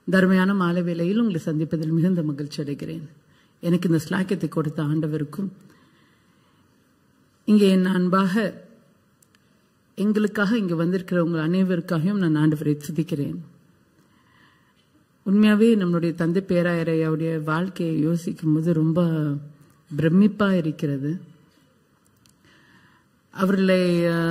தர்மையான மாலை வேளையில் உங்களை சந்திப்பதில் மிகுந்த மகிழ்ச்சி அடைகிறேன். எனக்கு இந்த ஸ்லாக்கியத்தை கொடுத்த ஆண்டவருக்கும் இங்கே என் அன்பாக எங்களுக்காக இங்கே வந்திருக்கிற உங்கள் அனைவருக்காகவும் நான் ஆண்டவரை துதிக்கிறேன். உண்மையாகவே நம்மளுடைய தந்தை பேராயரையாவுடைய வாழ்க்கையை யோசிக்கும் போது ரொம்ப பிரமிப்பாக இருக்கிறது. அவர்களை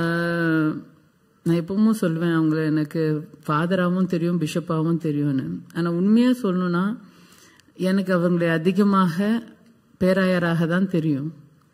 நான் எப்பவும் சொல்லுவேன், அவங்கள எனக்கு ஃபாதராகவும் தெரியும், பிஷப்பாகவும் தெரியும்னு. ஆனால் உண்மையாக சொல்லணும்னா எனக்கு அவங்களை அதிகமாக பேராயராக தான் தெரியும்.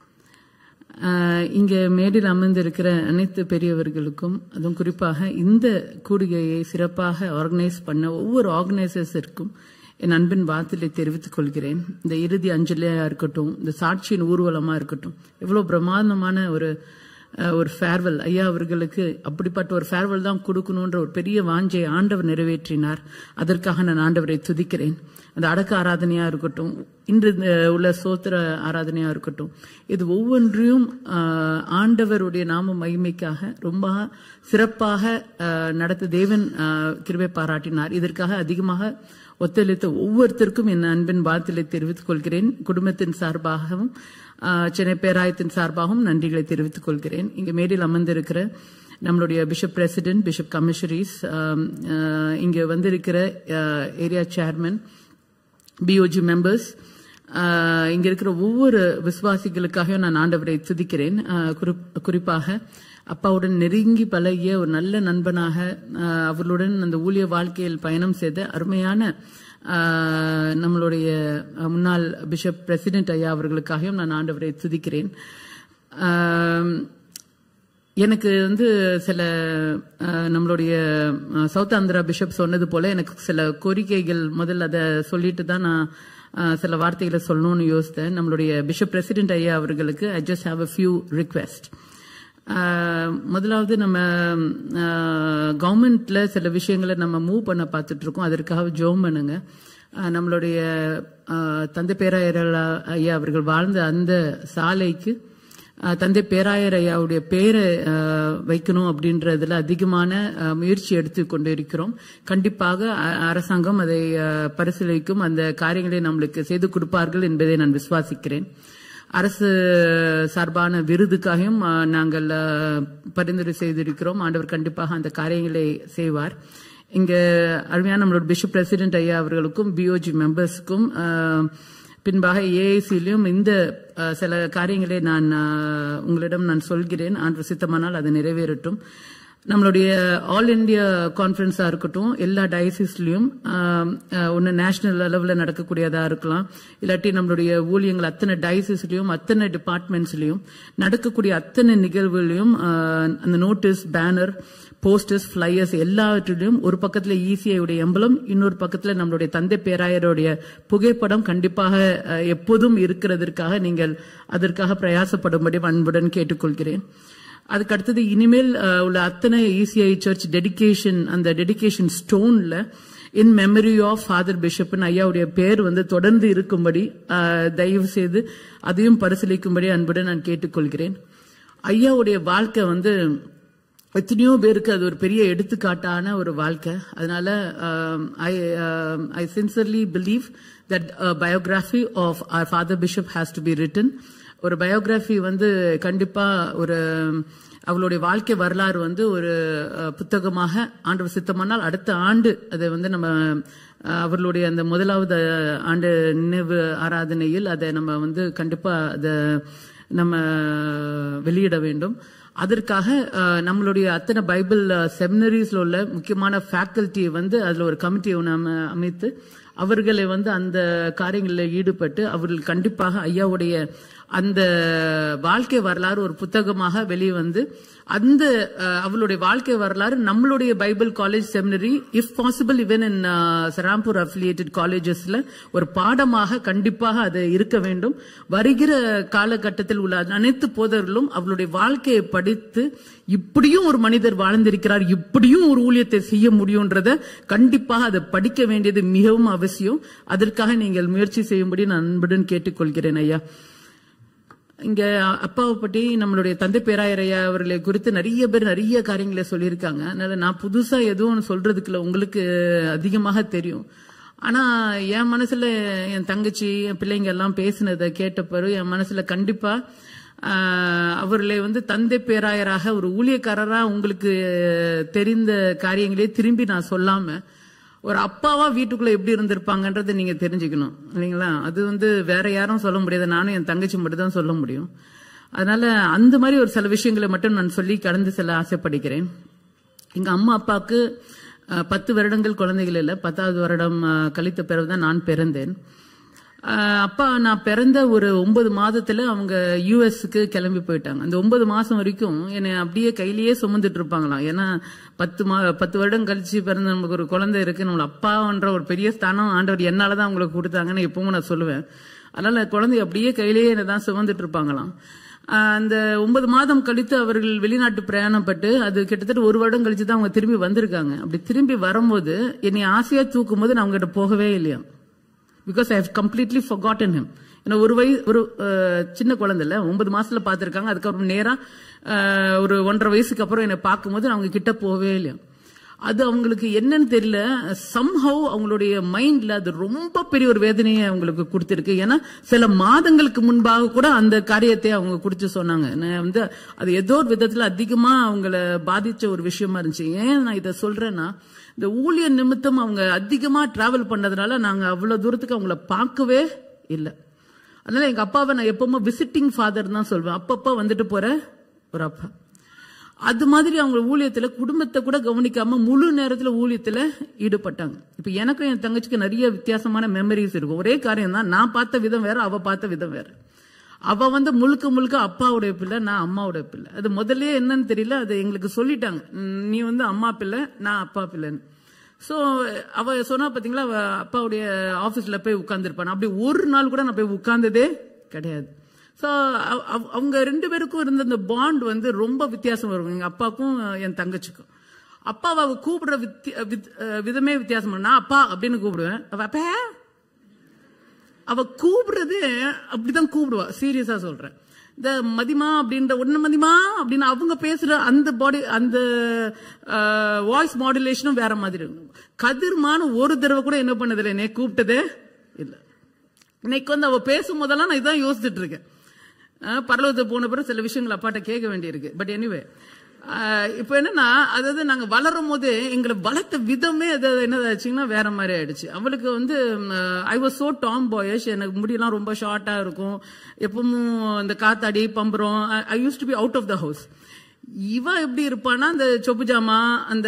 இங்கே மேடையில் அமர்ந்திருக்கிற அனைத்து பெரியவர்களுக்கும், அதுவும் குறிப்பாக இந்த கூடுகையை சிறப்பாக ஆர்கனைஸ் பண்ண ஒவ்வொரு ஆர்கனைசர்ஸிற்கும் என் அன்பின் வார்த்தையை தெரிவித்துக் கொள்கிறேன். இந்த இறுதி அஞ்சலியாக இருக்கட்டும், இந்த சாட்சியின் ஊர்வலமாக இருக்கட்டும், எவ்வளோ பிரமாதமான ஒரு ஃபேர்வெல். ஐயா அவர்களுக்கு அப்படிப்பட்ட ஒரு ஃபேர்வெல் தான் கொடுக்கணுன்ற ஒரு பெரிய வாஞ்சை ஆண்டவர் நிறைவேற்றினார். அதற்காக நான் ஆண்டவரை துதிக்கிறேன். அந்த அடக்க ஆராதனையா இருக்கட்டும், இன்று உள்ள சோத்திர ஆராதனையா இருக்கட்டும், இது ஒவ்வொன்றையும் ஆண்டவருடைய நாம மகிமைக்காக ரொம்ப சிறப்பாக நடத்த தேவன் கிருபை பாராட்டினார். இதற்காக அதிகமாக ஒத்துழைத்த ஒவ்வொருத்தருக்கும் என் அன்பின் வாழ்த்துக்களை தெரிவித்துக் கொள்கிறேன். குடும்பத்தின் சார்பாகவும் சென்னை பேராயத்தின் சார்பாகவும் நன்றிகளை தெரிவித்துக் கொள்கிறேன். இங்கே மேடையில் அமர்ந்திருக்கிற நம்மளுடைய பிஷப் பிரசிடென்ட், பிஷப் கமிஷனரிஸ், இங்கே வந்திருக்கிற ஏரியா சேர்மன், பிஓஜி மெம்பர்ஸ், இங்க இருக்கிற ஒவ்வொரு விசுவாசிகளுக்காக நான் ஆண்டவரை துதிக்கிறேன். குறிப்பாக அப்பாவுடன் நெருங்கி பழகிய ஒரு நல்ல நண்பனாக அவர்களுடன் அந்த ஊழிய வாழ்க்கையில் பயணம் செய்த அருமையான நம்மளுடைய முன்னாள் பிஷப் பிரசிடென்ட் ஐயா அவர்களுக்காகவும் நான் ஆண்டவரை துதிக்கிறேன். எனக்கு சில நம்மளுடைய சவுத் ஆந்திரா பிஷப் சொன்னது போல எனக்கு சில கோரிக்கைகள் முதல்ல அதை சொல்லிட்டு தான் நான் சில வார்த்தைகளை சொல்லணும்னு யோசித்தேன். நம்மளுடைய பிஷப் பிரசிடென்ட் ஐயா அவர்களுக்கு I just have a few request. முதலாவது, நம்ம கவர்மெண்ட்ல சில விஷயங்களை நம்ம மூவ் பண்ண பார்த்துட்டு இருக்கோம். அதற்காக ஜோம் பண்ணுங்க. நம்மளுடைய தந்தை பேராயர் ஐயா அவர்கள் வாழ்ந்த அந்த சாலைக்கு தந்தை பேராயர் ஐயாவுடைய பேரை வைக்கணும் அப்படின்றதுல அதிகமான முயற்சி எடுத்து கொண்டு இருக்கிறோம். கண்டிப்பாக அரசாங்கம் அதை பரிசீலிக்கும், அந்த காரியங்களை நம்மளுக்கு செய்து கொடுப்பார்கள் என்பதை நான் விசுவாசிக்கிறேன். அரசு சார்பான விருதுக்காகவும் நாங்கள் பரிந்துரை செய்திருக்கிறோம். ஆண்டவர் கண்டிப்பாக அந்த காரியங்களை செய்வார். இங்க அருமையான நம்மளோட பிஷப் பிரசிடென்ட் ஐயா அவர்களுக்கும் பிஓஜி மெம்பர்ஸுக்கும் பின்பாக ஏஐசியிலும் இந்த சில காரியங்களை நான் உங்களிடம் நான் சொல்கிறேன். ஆண்டவர் சித்தமானால் அது நிறைவேறட்டும். நம்மளுடைய ஆல் இண்டியா கான்ஃபரன்ஸா இருக்கட்டும், எல்லா டயசிஸ்லயும் ஒன்னு நேஷனல் லெவலில் நடக்கக்கூடியதா இருக்கலாம், இல்லாட்டி நம்மளுடைய ஊழியங்கள் அத்தனை டயசிஸ்லயும் அத்தனை டிபார்ட்மெண்ட்ஸ்லயும் நடக்கக்கூடிய அத்தனை நிகழ்வுகளையும் அந்த நோட்டீஸ், பேனர், போஸ்டர்ஸ், பிளையர்ஸ் எல்லாவற்றிலும் ஒரு பக்கத்துல இசிஐ எம்பலம், இன்னொரு பக்கத்துல நம்மளுடைய தந்தை பேராயருடைய புகைப்படம் கண்டிப்பாக எப்போதும் இருக்கிறதற்காக நீங்கள் அதற்காக பிரயாசப்படும்படி அன்புடன் கேட்டுக்கொள்கிறேன். அதுக்கு அடுத்தது, இனிமேல் உள்ள அத்தனை இசிஐ சர்ச் டெடிகேஷன், அந்த டெடிகேஷன் ஸ்டோன்ல in memory of father bishop ஐயாவுடைய பேர் தொடர்ந்து இருக்கும்படி தயவு செய்து அதையும் பரிசீலிக்கும்படி அன்புடன் நான் கேட்டுக்கொள்கிறேன். ஐயாவுடைய வாழ்க்கை எத்தனையோ பேருக்கு அது ஒரு பெரிய எடுத்துக்காட்டான ஒரு வாழ்க்கை. அதனால I sincerely believe that biography of our father bishop has to be written. ஒரு பயோகிராஃபி கண்டிப்பா ஒரு அவளுடைய வாழ்க்கை வரலாறு ஒரு புத்தகமாக ஆண்டவர் சித்தமானால் அடுத்த ஆண்டு அதை நம்ம அவர்களுடைய அந்த முதலாவது ஆண்டு நினைவு ஆராதனையில் அதை நம்ம கண்டிப்பா அதை நம்ம வெளியிட வேண்டும். அதற்காக நம்மளுடைய அத்தனை பைபிள் செமினரிஸ்ல உள்ள முக்கியமான ஃபேக்கல்ட்டியை அதுல ஒரு கமிட்டியை நம்ம அமைத்து அவர்களை அந்த காரியங்களில் ஈடுபட்டு அவர்கள் கண்டிப்பாக ஐயாவுடைய அந்த வாழ்க்கை வரலாறு ஒரு புத்தகமாக வெளியே அந்த அவளுடைய வாழ்க்கை வரலாறு நம்மளுடைய Bible college seminary, if possible even in சராம்பூர் affiliated காலேஜஸ்ல ஒரு பாடமாக கண்டிப்பாக அது இருக்க வேண்டும். வருகிற காலகட்டத்தில் உள்ள அனைத்து போதர்களும் அவளுடைய வாழ்க்கையை படித்து இப்படியும் ஒரு மனிதர் வாழ்ந்திருக்கிறார், இப்படியும் ஒரு ஊழியத்தை செய்ய முடியும்ன்றத கண்டிப்பாக அதை படிக்க வேண்டியது மிகவும் அவசியம். அதற்காக நீங்கள் முயற்சி செய்யும்படி நான் அன்புடன் கேட்டுக்கொள்கிறேன். ஐயா, இங்க அப்பாவை பற்றி நம்மளுடைய தந்தை பேராயரையா அவர்களை குறித்து நிறைய பேர் நிறைய காரியங்களை சொல்லியிருக்காங்க. அதனால நான் புதுசா எதுவும் சொல்றதுக்குள்ள உங்களுக்கு அதிகமாக தெரியும். ஆனா என் மனசுல என் தங்கச்சி என் பிள்ளைங்க எல்லாம் பேசினதை கேட்ட பிறகு என் மனசுல கண்டிப்பா அவர்களை தந்தை பேராயராக ஒரு ஊழியக்காரரா உங்களுக்கு தெரிந்த காரியங்களே திரும்பி நான் சொல்லாம ஒரு அப்பாவா வீட்டுக்குள்ள எப்படி இருந்திருப்பாங்கன்றதை நீங்க தெரிஞ்சுக்கணும் இல்லைங்களா. அது வேற யாரும் சொல்ல முடியாது, நானும் என் தங்கச்சி மட்டும் தான் சொல்ல முடியும். அதனால அந்த மாதிரி ஒரு சில விஷயங்களை மட்டும் நான் சொல்லி கடந்து செல்ல ஆசைப்படுகிறேன். எங்க அம்மா அப்பாவுக்கு 10 வருடங்கள் குழந்தைகள் இல்லை, 10வது வருடம் கழித்த பிறகுதான் நான் பிறந்தேன். அப்பா நான் பிறந்த ஒரு 9 மாதத்துல அவங்க யூஎஸ்க்கு கிளம்பி போயிட்டாங்க. அந்த 9 மாசம் வரைக்கும் என்னை அப்படியே கையிலேயே சுமந்துட்டு இருப்பாங்களாம். ஏன்னா 10 வருடம் கழிச்சு பிறந்த நமக்கு ஒரு குழந்தை இருக்கு, நம்மள அப்பான்ற ஒரு பெரிய ஸ்தானம் ஆண்டவர் என்னாலதான் அவங்களுக்கு கொடுத்தாங்கன்னு எப்பவும் நான் சொல்லுவேன். அதனால குழந்தை அப்படியே கையிலேயே என்னதான் சுமந்துட்டு இருப்பாங்களாம். அந்த 9 மாதம் கழித்து அவர்கள் வெளிநாட்டு பிரயாணப்பட்டு அது கிட்டத்தட்ட 1 வருடம் கழிச்சு தான் அவங்க திரும்பி வந்திருக்காங்க. அப்படி திரும்பி வரும்போது என்னை ஆசையா தூக்கும் போது நான் அவங்ககிட்ட போகவே இல்லையா. Because I have completely forgotten him. ஏன்னா ஒரு சின்ன குழந்தை இல்ல, 9 மாசத்துல பாத்திருக்காங்க. அதுக்கப்புறம் நேரா ஒரு 1.5 வயசுக்கு அப்புறம் என்னை பார்க்கும்போது அவங்க கிட்ட போவே இல்லையா. அது அவங்களுக்கு என்னன்னு தெரியல, somehow அவங்களுடைய மைண்ட்ல அது ரொம்ப பெரிய ஒரு வேதனையை அவங்களுக்கு கொடுத்திருக்கு. ஏன்னா சில மாதங்களுக்கு முன்பாக கூட அந்த காரியத்தை அவங்க குறிச்சு சொன்னாங்க. அது ஏதோ ஒரு விதத்துல அதிகமா அவங்கள பாதிச்ச ஒரு விஷயமா இருந்துச்சு. ஏன் நான் இதை சொல்றேன்னா, இந்த ஊழிய நிமித்தம் அவங்க அதிகமா டிராவல் பண்ணதுனால நாங்க அவ்வளவு தூரத்துக்கு அவங்கள பார்க்கவே இல்லை. அதனால எங்க அப்பாவை நான் எப்பவுமே விசிட்டிங் ஃபாதர் தான் சொல்வேன், அப்பப்பா வந்துட்டு போற ஒரு அப்பா. அது மாதிரி அவங்க ஊழியத்துல குடும்பத்தை கூட கவனிக்காம முழு நேரத்துல ஊழியத்துல ஈடுபட்டாங்க. இப்ப எனக்கும் என் தங்கச்சிக்கு நிறைய வித்தியாசமான மெமரிஸ் இருக்கும். ஒரே காரியம் தான், நான் பார்த்த விதம் வேற, அவ பார்த்த விதம் வேற. அவ முழுக்க முழுக்க அப்பாவுடைய பிள்ளை, நான் அம்மாவுடைய பிள்ளை. அது முதல்ல என்னன்னு தெரியல, அது எங்களுக்கு சொல்லிட்டாங்க, நீ அம்மா பிள்ளை, நான் அப்பா பிள்ளைன்னு. சோ அவ சொன்னா பாத்தீங்களா, அவ அப்பாவுடைய ஆபீஸ்ல போய் உட்கார்ந்துருப்பான். அப்படி ஒரு நாள் கூட நான் போய் உட்கார்ந்ததே கிடையாது. சோ அவங்க 2 பேருக்கும் இருந்த அந்த பாண்ட் ரொம்ப வித்தியாசம் வரும், எங்க அப்பாவுக்கும் என் தங்கச்சிக்கும். அப்பாவை அவ கூப்பிடுற விதமே வித்தியாசம். நான் அப்பா அப்படின்னு கூப்பிடுவேன், அவ கூப்பிடுறது அப்படிதான் கூப்பிடுவா. சீரியஸா சொல்றேன். இந்த மதிமா அப்படின்ற ஒன்னு மதிமா அப்படின்னு அவங்க பேசுற அந்த பாடி, அந்த வாய்ஸ் மாடுலேஷனும் வேற மாதிரி இருக்கும். கதிர்மான ஒரு தடவை கூட என்ன பண்ணதில்லை, என்னை கூப்பிட்டதே இல்லை. இன்னைக்கு அவ பேசும் போதெல்லாம் நான் இதான் யோசிச்சுட்டு இருக்கேன். பரலோகத்துக்கு போன பிறகு சில விஷயங்கள் அப்பாட்ட கேட்க வேண்டியிருக்கு. பட் எனிவே இப்ப என்னன்னா, அதாவது நாங்க வளரும் போதே எங்களை வளர்த்த விதமே என்னதாச்சுங்கன்னா வேற மாதிரி ஆயிடுச்சு. அவளுக்கு I was so tomboyish. எனக்கு முடியெல்லாம் ரொம்ப ஷார்ட்டா இருக்கும். எப்பவும் இந்த காத்தாடி பம்பரம், I used to be out of the house. இவ எப்படி இருப்பான்னா, அந்த சொப்பு ஜாமா,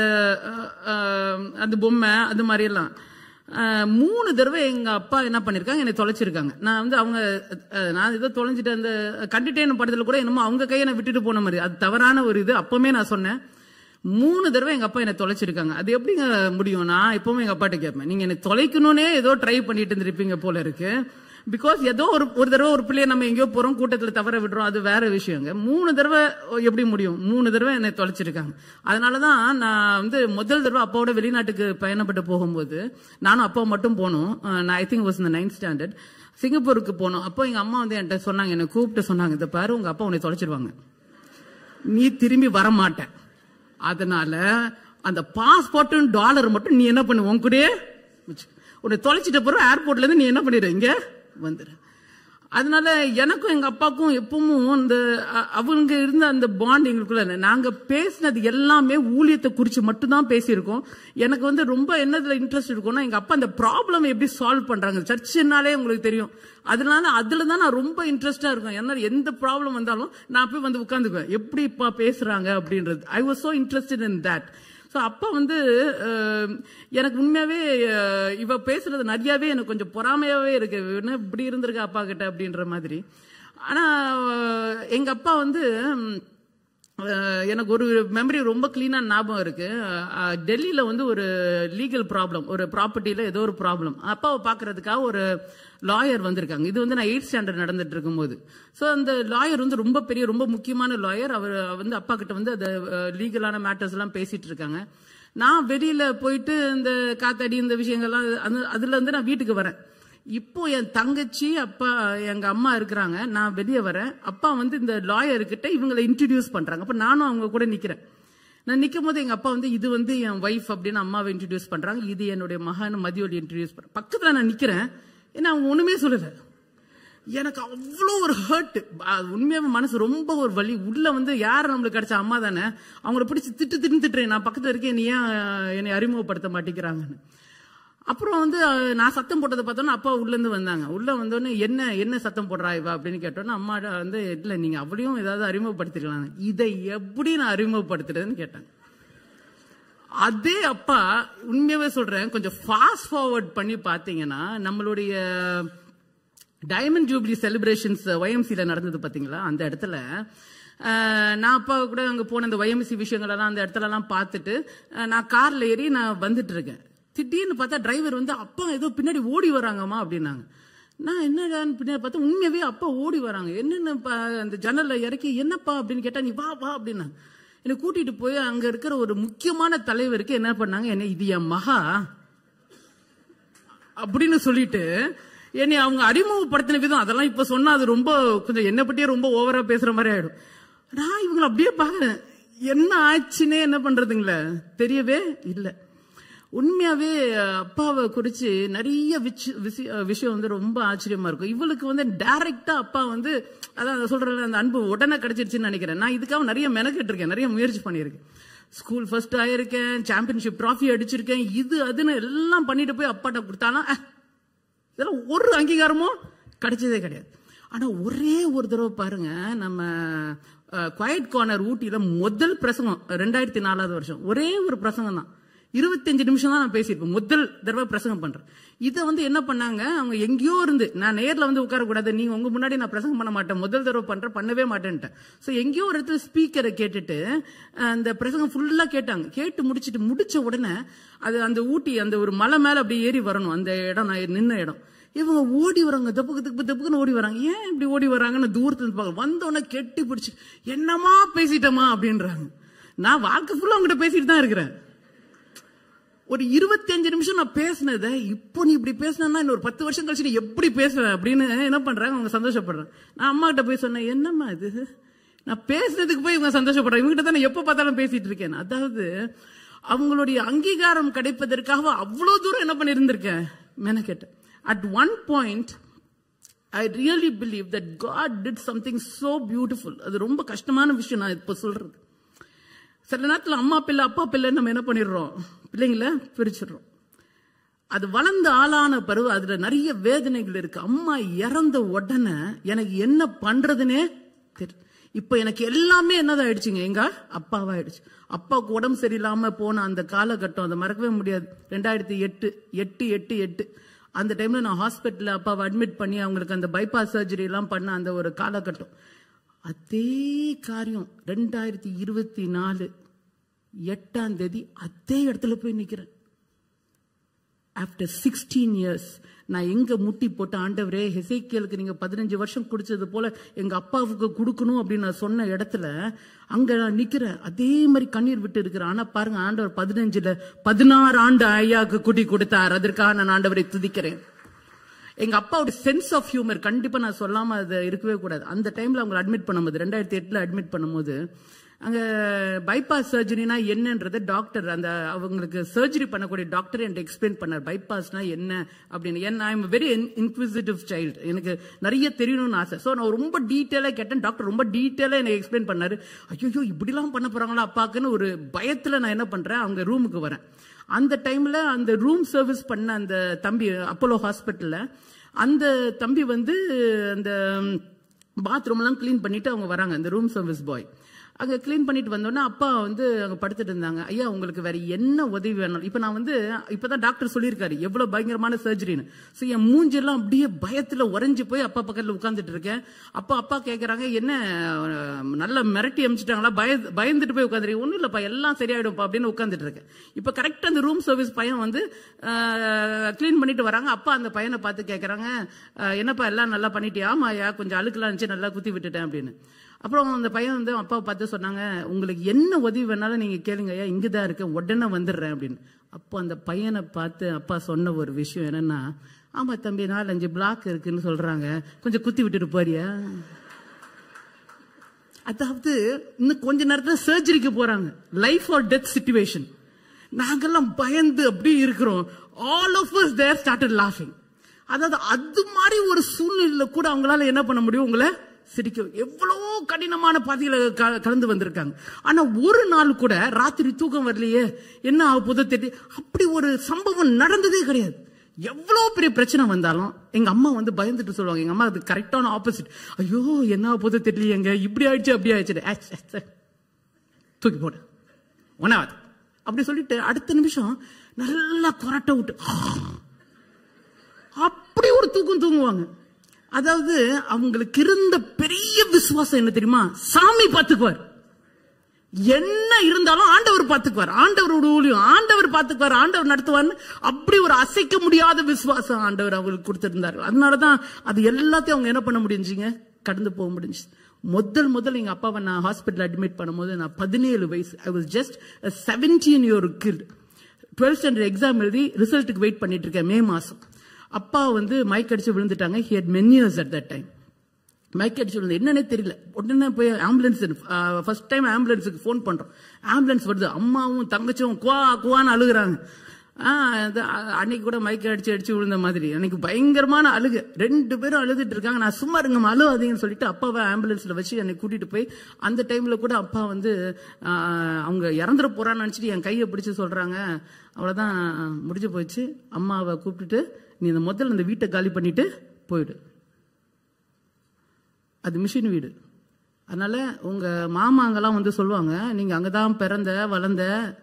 அந்த பொம்மை, அது மாதிரி எல்லாம் 3 தடவை எங்க அப்பா என்ன பண்ணிருக்காங்க, என்னை தொலைச்சிருக்காங்க. நான் நான் ஏதோ தொலைஞ்சிட்டு அந்த கண்டிட்டேன் படத்துல கூட என்னமோ அவங்க கையை நான் விட்டுட்டு போன மாதிரி, அது தவறான ஒரு இது. அப்பவுமே நான் சொன்னேன், 3 தடவை எங்க அப்பா என்னை தொலைச்சிருக்காங்க. அது எப்படிங்க முடியும்? நான் எப்பவுமே எங்க அப்பாட்ட கேட்பேன், நீங்க என்னை தொலைக்கணும்னே ஏதோ ட்ரை பண்ணிட்டு இருந்திருப்பீங்க போல இருக்கு. பிகாஸ் ஏதோ ஒரு தடவை ஒரு பிள்ளைய நம்ம எங்கேயோ போறோம், கூட்டத்துல தவற விடுறோம், அது வேற விஷயங்க. 3 தடவை எப்படி முடியும்? 3 தடவை என்னை தொலைச்சிருக்காங்க. அதனாலதான் நான் முதல் தடவை அப்பாவோட வெளிநாட்டுக்கு பயணப்பட்டு போகும்போது நானும் அப்பா மட்டும் போனோம். நான் ஐ திங்க் வாஸ் இந்த 9th ஸ்டாண்டர்ட் சிங்கப்பூருக்கு போனோம். அப்போ எங்க அம்மா என்கிட்ட சொன்னாங்க, என்னை கூப்பிட்டு சொன்னாங்க, இந்த பாரு உங்க அப்பா உன்னை தொலைச்சிருவாங்க, நீ திரும்பி வர மாட்டேன். அதனால அந்த பாஸ்போர்ட் டாலர் மட்டும் நீ என்ன பண்ணு, உன் கூடயே உன்னை தொலைச்சிட்ட பிறகு ஏர்போர்ட்ல இருந்து நீ என்ன பண்ணிடு, இங்க வந்துரு. அதனால எனக்கும் எங்க அப்பாவுக்கும் எப்பவும் அவங்க இருந்த அந்த பாண்ட் எங்களுக்குள்ள. நாங்க பேசினது எல்லாமே ஊழியத்தை குறிச்சு மட்டும்தான் பேசியிருக்கோம். எனக்கு ரொம்ப என்னதுல இன்ட்ரெஸ்ட் இருக்கும்னா, எங்க அப்பா அந்த ப்ராப்ளம் எப்படி சால்வ் பண்றாங்க, சர்ச்சுனாலே உங்களுக்கு தெரியும். அதனால அதுலதான் நான் ரொம்ப இன்ட்ரெஸ்டா இருக்கேன். ஏன்னா எந்த ப்ராப்ளம் வந்தாலும் நான் போய் உட்காந்துக்குவேன், எப்படி இப்ப பேசுறாங்க அப்படின்றது. I was so interested in that. So அப்போ எனக்கு உண்மையாவே இவ பேசுறது நிறையாவே எனக்கு கொஞ்சம் பொறாமையாவே இருக்கு, இப்படி இருந்திருக்க அப்பா கிட்ட அப்படின்ற மாதிரி. ஆனா எங்க அப்பா எனக்கு ஒரு மெமரி ரொம்ப கிளீனா ஞாபகம் இருக்கு. டெல்லியில ஒரு லீகல் ப்ராப்ளம், ஒரு ப்ராப்பர்ட்டியில ஏதோ ஒரு ப்ராப்ளம். அப்பாவை பாக்குறதுக்காக ஒரு லாயர் வந்திருக்காங்க. இது நான் 8th ஸ்டாண்டர்ட் நடந்துட்டு இருக்கும் போது. சோ அந்த லாயர் ரொம்ப பெரிய, ரொம்ப முக்கியமான லாயர். அவர் அப்பா கிட்ட அந்த லீகலான மேட்டர்ஸ் எல்லாம் பேசிட்டு இருக்காங்க. நான் வெளியில போயிட்டு இந்த காத்தாடி இந்த விஷயங்கள்லாம் அதுல நான் வீட்டுக்கு வரேன். இப்போ என் தங்கச்சி அப்பா எங்க அம்மா இருக்கிறாங்க, நான் வெளியே வரேன். அப்பா இந்த லாயர் கிட்ட இவங்களை இன்ட்ரடியூஸ் பண்றாங்க. அப்ப நானும் அவங்க கூட நிக்கிறேன். நான் நிக்கும் போது எங்க அப்பா வந்து இது வந்து என் ஒய்ஃப் அப்படின்னு அம்மாவை இன்ட்ரடியூஸ் பண்றாங்க, இது என்னுடைய மகன் மதியோடு இன்ட்ரடியூஸ் பண்றேன். பக்கத்துல நான் நிக்கிறேன், ஏன்னா அவங்க ஒண்ணுமே சொல்லல. எனக்கு அவ்வளோ ஒரு ஹர்ட், உண்மையாவே மனசு ரொம்ப ஒரு வலி. உள்ள வந்து யார் நம்மளுக்கு கிடைச்ச அம்மா தானே, அவங்கள பிடிச்சி திட்டுறேன். நான் பக்கத்துல இருக்கேன், நீ ஏன் என்னை அறிமுகப்படுத்த மாட்டேங்கிறாங்கன்னு. அப்புறம் வந்து நான் சத்தம் போட்டதை பார்த்தோன்னா அப்பா உள்ள இருந்து வந்தாங்க. உள்ள வந்தோடனே என்ன சத்தம் போடுறா இவா அப்படின்னு கேட்டோன்னா அம்மா வந்து இல்ல நீங்க அவளையும் ஏதாவது அறிமுகப்படுத்திக்கலாம், இதை எப்படி நான் அறிமுகப்படுத்துறதுன்னு கேட்டாங்க. அதே அப்பா உண்மையாவே சொல்றேன், கொஞ்சம் ஃபாஸ்ட் ஃபார்வர்ட் பண்ணி பாத்தீங்கன்னா நம்மளுடைய டைமண்ட் ஜூப்ளி செலிப்ரேஷன்ஸ் YMCல நடந்தது பாத்தீங்களா, அந்த இடத்துல நான் அப்பா கூட அங்க போன அந்த YMC விஷயங்கள் எல்லாம் அந்த இடத்துல எல்லாம் பார்த்துட்டு நான் கார்ல ஏறி நான் வந்துட்டு இருக்கேன். திடீர்னு பார்த்தா டிரைவர் வந்து அப்பா ஏதோ பின்னாடி ஓடி வராங்கம்மா அப்படின்னாங்க. நான் என்னடான்னு பின்னாடி பார்த்தா உண்மையாவே அப்பா ஓடி வராங்க. என்னென்ன அந்த ஜன்னல்ல இறக்கி என்னப்பா அப்படின்னு கேட்டா நீ வா வா அப்படின்னாங்க. என்னை கூட்டிட்டு போய் அங்க இருக்கிற ஒரு முக்கியமான தலைவருக்கு என்ன பண்ணாங்க, என்ன இது என் மகா அப்படின்னு சொல்லிட்டு என்னை அவங்க அறிமுகப்படுத்தின விதம் அதெல்லாம் இப்ப சொன்னா அது ரொம்ப கொஞ்சம் என்னை பற்றியே ரொம்ப ஓவரா பேசுற மாதிரி ஆயிடும். நான் இவங்களை அப்படியே பாக்குறேன், என்ன ஆச்சுன்னே என்ன பண்றதுங்களே தெரியவே இல்லை. உண்மையாவே அப்பாவை குறிச்சு நிறைய விஷயம் வந்து ரொம்ப ஆச்சரியமா இருக்கும். இவளுக்கு வந்து டைரக்டா அப்பா வந்து அதான் சொல்றேன், அந்த அன்பு உடனே கிடைச்சிருச்சுன்னு நினைக்கிறேன். நான் இதுக்காக நிறைய மெனக்கிட்டு இருக்கேன், நிறைய முயற்சி பண்ணியிருக்கேன். ஸ்கூல் ஃபர்ஸ்ட் ஆயிருக்கேன், சாம்பியன்ஷிப் ட்ராஃபி அடிச்சிருக்கேன், இது அதுன்னு எல்லாம் பண்ணிட்டு போய் அப்பாட்ட கொடுத்தாலும் இதெல்லாம் ஒரு அங்கீகாரமும் கிடைச்சதே கிடையாது. ஆனா ஒரே ஒரு தடவை பாருங்க, நம்ம குவைட் கார்னர் ஊட்டியில முதல் பிரசங்கம் 2004 வருஷம், ஒரே ஒரு பிரசங்கம் தான், 25 நிமிஷம் தான் நான் பேசியிருப்பேன். முதல் தடவை பிரசங்கம் பண்றேன். இதை வந்து என்ன பண்ணாங்க, அவங்க எங்கேயோ இருந்து, நான் நேர்ல வந்து உட்காரக்கூடாது, நீங்க உங்க முன்னாடி நான் பிரசங்கம் பண்ண மாட்டேன், முதல் தடவை பண்றேன், பண்ணவே மாட்டேன்ட்டேன். ஸோ எங்கேயோ ஒரு இடத்துல ஸ்பீக்கரை கேட்டுட்டு அந்த பிரசங்கம் ஃபுல்லா கேட்டாங்க. கேட்டு முடிச்ச உடனே அது அந்த ஊட்டி அந்த ஒரு மலை மேல அப்படி ஏறி வரணும், அந்த இடம் நான் நின்ன இடம். இவங்க ஓடி வராங்க, தப்புக்குன்னு ஓடி வராங்க. ஏன் இப்படி ஓடி வராங்கன்னு தூரத்துல பார்க்க வந்தோடனே கெட்டி பிடிச்சி என்னமா பேசிட்டமா அப்படின்றாங்க. நான் வாழ்க்கை ஃபுல்லா அவங்ககிட்ட பேசிட்டு தான் இருக்கிறேன். ஒரு 25 நிமிஷம் நான் பேசினதை இப்போ நீ இப்படி பேசினா இன்னொரு 10 வருஷம் கழிச்சு நீ எப்படி பேசுவேன் அப்படின்னு என்ன பண்றாங்க, அவங்க சந்தோஷப்படுறேன். நான் அம்மா கிட்ட போய் சொன்னேன், என்னம்மா இது, நான் பேசுனதுக்கு போய் இவங்க சந்தோஷப்படுறேன், இவங்ககிட்ட தான் நான் எப்ப பார்த்தாலும் பேசிட்டு இருக்கேன். அதாவது அவங்களுடைய அங்கீகாரம் கிடைப்பதற்காக அவ்வளவு தூரம் என்ன பண்ணிருந்திருக்கேன், மெனக்கெட்டேன். At one point, I really believe that God did something so beautiful. அது ரொம்ப கஷ்டமான விஷயம் நான் இப்ப சொல்றது. சில நேரத்தில் அம்மா பிள்ளை அப்பா பிள்ளை நம்ம என்ன பண்ணிடுறோம், பிள்ளைங்களை பிரிச்சிடுறோம். அது வளர்ந்த ஆளான பிறகு அதுல நிறைய வேதனைகள் இருக்கு. அம்மா இறந்த உடனே எனக்கு என்ன பண்றதுன்னே தெரியும். இப்ப எனக்கு எல்லாமே என்னதான் ஆயிடுச்சுங்க, எங்க அப்பாவா ஆயிடுச்சு. அப்பாவுக்கு உடம்பு சரியில்லாம போன அந்த காலகட்டம் அதை மறக்கவே முடியாது. 2008 அந்த டைம்ல நான் ஹாஸ்பிட்டல்ல அப்பாவை அட்மிட் பண்ணி அவங்களுக்கு அந்த பைபாஸ் சர்ஜரி எல்லாம் பண்ண அந்த ஒரு காலகட்டம். அதே காரியம் 2024 8ஆம் தேதி அதே இடத்துல போய் நிக்கிறேன். ஆஃப்டர் 16 இயர்ஸ் நான் எங்க முட்டி போட்ட, ஆண்டவரே ஹெசேக்கியலுக்கு நீங்க 15 வருஷம் குடிச்சது போல எங்க அப்பாவுக்கு கொடுக்கணும் அப்படின்னு நான் சொன்ன இடத்துல அங்க நான் நிக்கிறேன். அதே மாதிரி கண்ணீர் விட்டு இருக்கிறேன். ஆனா பாருங்க, ஆண்டவர் 15ல 16 ஆண்டு ஐயாவுக்கு குடி கொடுத்தார். அதற்காக நான் ஆண்டவரை துதிக்கிறேன். எங்க அப்பாவோட சென்ஸ் ஆஃப் ஹியூமர் கண்டிப்பா நான் சொல்லாம அது இருக்கவே கூடாது. அந்த டைம்ல அவங்க அட்மிட் பண்ணும்போது 2008 அட்மிட் பண்ணும்போது அங்க பைபாஸ் சர்ஜரினா என்னன்றது டாக்டர், அந்த அவங்களுக்கு சர்ஜரி பண்ணக்கூடிய டாக்டர் என்கிட்ட எக்ஸ்பிளைன் பண்ணார், பைபாஸ்னா என்ன அப்படின்னு. I am very inquisitive child, எனக்கு நிறைய தெரியணும்னு ஆசை. ஸோ நான் ரொம்ப டீட்டெயிலாக கேட்டேன். டாக்டர் ரொம்ப டீட்டெயிலாக எனக்கு எக்ஸ்பிளைன் பண்ணாரு. ஐயோ இப்படிலாம் பண்ண போறாங்களா அப்பாக்குன்னு ஒரு பயத்தில் நான் என்ன பண்றேன், அவங்க ரூமுக்கு வரேன். அந்த டைம்ல அந்த ரூம் சர்வீஸ் பண்ண அந்த தம்பி அப்போலோ ஹாஸ்பிட்டல்ல அந்த தம்பி வந்து அந்த பாத்ரூம் எல்லாம் கிளீன் பண்ணிட்டு அவங்க வராங்க, அந்த ரூம் சர்வீஸ் பாய். அங்க கிளீன் பண்ணிட்டு வந்தோன்னா அப்பா வந்து அங்க படுத்துட்டு இருந்தாங்க. ஐயா உங்களுக்கு வேற என்ன உதவி வேணும்? இப்ப நான் வந்து இப்பதான் டாக்டர் சொல்லியிருக்காரு எவ்வளவு பயங்கரமான சர்ஜரின்னு. ஸோ என் மூஞ்செல்லாம் அப்படியே பயத்துல உறைஞ்சு போய் அப்பா பக்கத்துல உட்கார்ந்துட்டு இருக்கேன். அப்பா கேட்கறாங்க, என்ன நல்லா மிரட்டி அமிச்சிட்டாங்களா, பயந்துட்டு போய் உட்காந்துருக்கேன். ஒன்னும் இல்லப்பா எல்லாம் சரியாயிடும்ப்பா அப்படின்னு உட்காந்துட்டு இருக்கேன். இப்ப கரெக்டா அந்த ரூம் சர்வீஸ் பையன் வந்து கிளீன் பண்ணிட்டு வராங்க. அப்பா அந்த பையனை பார்த்து கேட்கறாங்க, என்னப்பா எல்லாம் நல்லா பண்ணிட்டியா? ஆமாயா கொஞ்சம் அழுக்கெல்லாம் இருந்துச்சு, நல்லா குத்தி விட்டுட்டேன் அப்படின்னு. அப்புறம் அந்த பையன் வந்து அப்பாவை பார்த்து சொன்னாங்க, உங்களுக்கு என்ன உதவி வேணாலும் நீங்க கேளுங்க ஐயா, இங்கதான் இருக்கேன், உடனே வந்துடுறேன் அப்படின்னு. அப்போ அந்த பையனை பார்த்து அப்பா சொன்ன ஒரு விஷயம் என்னன்னா, ஆமா தம்பி 4-5 பிளாக் இருக்குன்னு சொல்றாங்க, கொஞ்சம் குத்தி விட்டுட்டு போறியா? அதாவது இன்னும் கொஞ்ச நேரத்துல சர்ஜரிக்கு போறாங்க, லைஃப் ஆர் டெத் சிச்சுவேஷன். நாங்கெல்லாம் பயந்து அப்படி இருக்கிறோம். All of us there started laughing. அதாவது அது மாதிரி ஒரு சூழ்நிலையில கூட அவங்களால என்ன பண்ண முடியும், உங்களை சிரிக்க. எவ்வளவு கடினமான பாதையில கலந்து வந்திருக்காங்க. ஆனா ஒரு நாள் கூட ராத்திரி தூக்கம் வரலையே, என்ன ஆக போதோ தெரியல, அப்படி ஒரு சம்பவம் நடந்ததே கிடையாது. எவ்வளவு பெரிய பிரச்சனை வந்தாலும் எங்க அம்மா வந்து பயந்துட்டு சொல்லுவாங்க. எங்க அம்மா அது கரெக்டான ஆப்போசிட். ஐயோ என்ன ஆக போதோ தெரியலையேங்க, இப்படி ஆயிடுச்சு அப்படி ஆயிடுச்சு, தூக்கி போடு ஒன்னாவது அப்படி சொல்லிட்டு அடுத்த நிமிஷம் நல்லா கொரட்டை விட்டு அப்படி ஒரு தூக்கம் தூங்குவாங்க. அதாவது அவங்களுக்கு இருந்த பெரிய விசுவாசம் என்ன தெரியுமா, சாமி பார்த்துக்குவார், என்ன இருந்தாலும் ஆண்டவர் பார்த்துக்குவார், ஆண்டவரோட ஊழியம் ஆண்டவர் பார்த்துக்குவார், ஆண்டவர் நடத்துவார். அப்படி ஒரு அசைக்க முடியாத விசுவாசம் ஆண்டவர் அவங்களுக்கு கொடுத்திருந்தார்கள். அதனாலதான் அது எல்லாத்தையும் அவங்க என்ன பண்ண முடிஞ்சுங்க, கடந்து போக முடிஞ்சு. முதல் எங்க அப்பாவை நான் ஹாஸ்பிட்டல் அட்மிட் பண்ணும்போது நான் 17 வயசு. I was just 17-year kid. 12th standard exam எழுதி ரிசல்ட்டுக்கு வெயிட் பண்ணிட்டு இருக்கேன். மே மாசம் அப்பா வந்து மயக்க அடிச்சு விழுந்துட்டாங்க. He had many years at that time. மயக்க அடிச்சு விழுந்து என்னன்னே தெரியல. உடனே போய் ஆம்புலன்ஸ், ஃபர்ஸ்ட் டைம் ஆம்புலன்ஸுக்கு போன் பண்றோம். ஆம்புலன்ஸ் வருது, அம்மாவும் தங்கச்சும் குவான்னு அழுகுறாங்க. அன்னைக்கு கூட மயக்க அடிச்சு விழுந்த மாதிரி அன்னைக்கு பயங்கரமான அழுகு. 2 பேரும் அழுதுட்டு இருக்காங்க. நான் சும்மா இருங்க அழுவாதீங்கன்னு சொல்லிட்டு அப்பாவை ஆம்புலன்ஸ்ல வச்சு என்னை கூட்டிட்டு போய், அந்த டைம்ல கூட அப்பா வந்து அவங்க இறந்துட போறான்னு நினைச்சிட்டு என் கையை பிடிச்சு சொல்றாங்க, அவ்வளவுதான் முடிஞ்சு போச்சு, அம்மாவை கூப்பிட்டுட்டு நீ முதல்ல இந்த வீட்டை காலி பண்ணிட்டு போயிடு. அது மிஷின் வீடு. அதனால உங்க மாமாங்கெல்லாம் வந்து சொல்லுவாங்க, நீங்க அங்கதான் பிறந்த வளர்ந்த,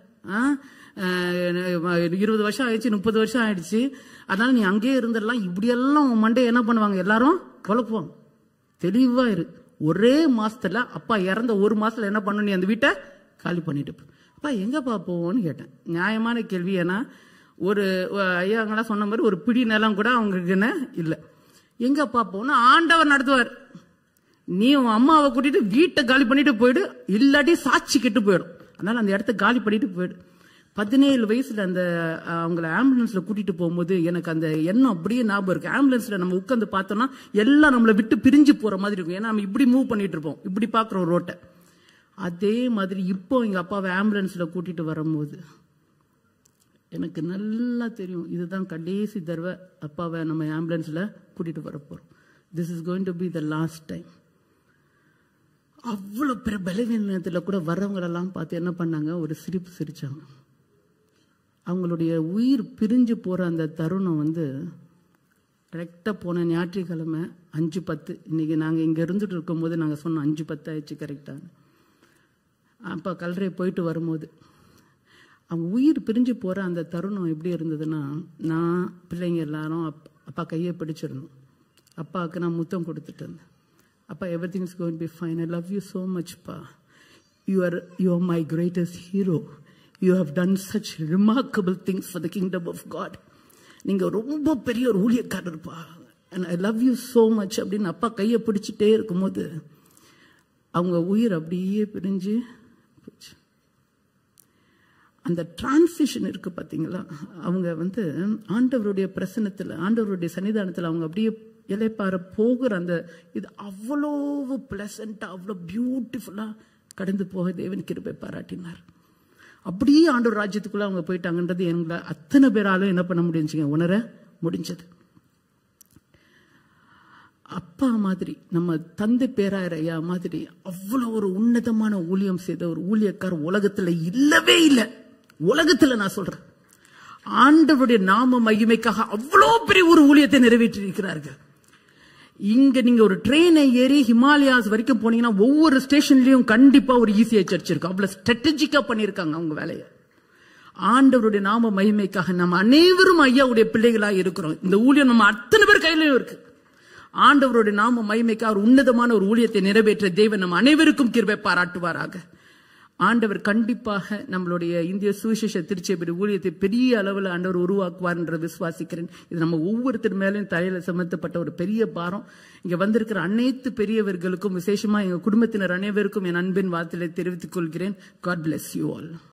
20 வருஷம் ஆயிடுச்சு, 30 வருஷம் ஆயிடுச்சு, அதனால நீ அங்கேயே இருந்துடலாம். இப்படியெல்லாம் மண்டே என்ன பண்ணுவாங்க, எல்லாரும் குழப்புவாங்க. தெளிவா இரு. ஒரே மாசத்துல அப்பா இறந்த 1 மாசத்துல என்ன பண்ண, நீ அந்த வீட்டை காலி பண்ணிட்டு அப்பா எங்கப்பா போவோன்னு கேட்டேன். நியாயமான கேள்வி. ஏன்னா ஒரு ஐயாங்கெல்லாம் சொன்ன மாதிரி ஒரு பிடி நிலம் கூட அவங்களுக்கு என்ன இல்லை. எங்கப்பா போகணும், ஆண்டவர் நடத்துவார். நீ உன் அம்மாவை கூட்டிட்டு வீட்டை காலி பண்ணிட்டு போயிடு, இல்லாட்டி சாட்சி கெட்டு போயிடும். அதனால அந்த இடத்த காலி பண்ணிட்டு போயிடு. 17 வயசுல அந்த அவங்களை ஆம்புலன்ஸ்ல கூட்டிட்டு போகும்போது எனக்கு அந்த எண்ணம் அப்படியே ஞாபகம் இருக்கு. ஆம்புலன்ஸ்ல நம்ம உட்காந்து பார்த்தோம்னா எல்லாம் நம்மளை விட்டு பிரிஞ்சு போற மாதிரி இருக்கும். ஏன்னா நம்ம இப்படி மூவ் பண்ணிட்டு இருப்போம், இப்படி பாக்குறோம் ரோட்டை. அதே மாதிரி இப்போ எங்க அப்பாவை ஆம்புலன்ஸ்ல கூட்டிட்டு வரும்போது எனக்கு நல்லா தெரியும், இதுதான் கடைசி தடவை அப்பாவை நம்ம ஆம்புலன்ஸ்ல கூட்டிட்டு வர போறோம். This is going to be the last time. அவ்வளவு பெரிய பலவீனத்துல கூட வர்றவங்களெல்லாம் பார்த்து என்ன பண்ணாங்க, ஒரு சிரிப்பு சிரிச்சாங்க. அவங்களுடைய உயிர் பிரிஞ்சு போற அந்த தருணம் வந்து கரெக்டா போன ஞாயிற்றுக்கிழமை 5:10. இன்னைக்கு நாங்க இங்க இருந்துட்டு இருக்கும் போது நாங்க சொன்னோம் 5:10 ஆயிடுச்சு கரெக்டா. அப்பா கல்லறை போயிட்டு வரும்போது அவங்க உயிர் பிரிஞ்சு போற அந்த தருணம் எப்படி இருந்ததுன்னா, நான் பிள்ளைங்க எல்லாரும் அப்பா கையை பிடிச்சிருந்தோம். அப்பாவுக்கு நான் முத்தம் கொடுத்துட்டு இருந்தேன். அப்பா, everything is going to be fine. I love you so much, Pa. You are my greatest hero. You have done such remarkable things for the kingdom of God. நீங்க ரொம்ப பெரிய ஒரு ஊழியக்காரர்ப்பா. And I love you so much அப்படின்னு அப்பா கையை பிடிச்சிட்டே இருக்கும்போது அவங்க உயிர் அப்படியே பிரிஞ்சு போச்சு. அந்த டிரான்சிஷன் இருக்கு பாத்தீங்களா, அவங்க வந்து ஆண்டவருடைய பிரசன்னத்துல, ஆண்டவருடைய சன்னிதானத்துல அவங்க அப்படியே இலைப்பார போகிற அந்த இது அவ்வளோ பிளசண்டா, அவ்வளோ பியூட்டிஃபுல்லா கடந்து போக தேவன் கிருபை பாராட்டினார். அப்படியே ஆண்டவர் ராஜ்யத்துக்குள்ள அவங்க போயிட்டாங்கன்றது எங்களை அத்தனை பேராலும் என்ன பண்ண முடிஞ்சுங்க, உணர முடிஞ்சது. அப்பா மாதிரி, நம்ம தந்தை பேராயர் ஐயா மாதிரி அவ்வளோ ஒரு உன்னதமான ஊழியம் செய்த ஒரு ஊழியக்கார் உலகத்துல இல்லவே இல்லை. உலகத்துல நான் சொல்றேன், ஆண்டவருடைய நாம மகிமைக்காக அவ்வளோ பெரிய ஒரு ஊழியத்தை நிறைவேற்றி இருக்கிறார்கள். இங்க நீங்க ஒரு ட்ரெயினை ஏறி ஹிமாலயாஸ் வரைக்கும் போனீங்கன்னா ஒவ்வொரு ஸ்டேஷன்லயும் கண்டிப்பா ஒரு ஈசிஐ சர்ச் இருக்கு. அவ்வளவு ஸ்ட்ராட்டஜிக்கா பண்ணிருக்காங்க அவங்க வேலையை. ஆண்டவருடைய நாம மகிமைக்காக நம்ம அனைவரும் ஐயாவுடைய பிள்ளைகளா இருக்கிறோம். இந்த ஊழியம் நம்ம அத்தனை பேர் கையிலையும் இருக்கு. ஆண்டவருடைய நாம மகிமைக்காக ஒரு உன்னதமான ஒரு ஊழியத்தை நிறைவேற்ற தேவன் நம்ம அனைவருக்கும் கிருபை பாராட்டுவாராக. ஆண்டவர் கண்டிப்பாக நம்மளுடைய இந்திய சுவிசேஷ திருச்சபை ஊழியத்தை பெரிய அளவில் ஆண்டவர் உருவாக்குவார் என்று விசுவாசிக்கிறேன். இது நம்ம ஒவ்வொருத்தர் மேலும் தலையில சமர்த்தப்பட்ட ஒரு பெரிய பாரம். இங்க வந்திருக்கிற அனைத்து பெரியவர்களுக்கும், விசேஷமா எங்க குடும்பத்தினர் அனைவருக்கும் என் அன்பின் வார்த்தையை தெரிவித்துக் கொள்கிறேன். God bless you all.